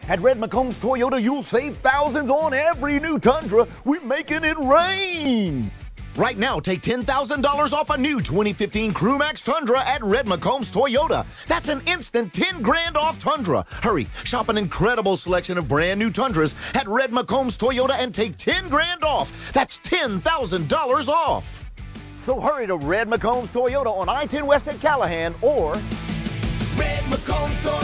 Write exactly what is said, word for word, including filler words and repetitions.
At Red McCombs Toyota, you'll save thousands on every new Tundra. We're making it rain. Right now, take ten thousand dollars off a new twenty fifteen Crewmax Tundra at Red McCombs Toyota. That's an instant ten grand off Tundra. Hurry, shop an incredible selection of brand new Tundras at Red McCombs Toyota and take ten grand off. That's ten thousand dollars off. So hurry to Red McCombs Toyota on I ten West at Callahan or Red McCombs Toyota.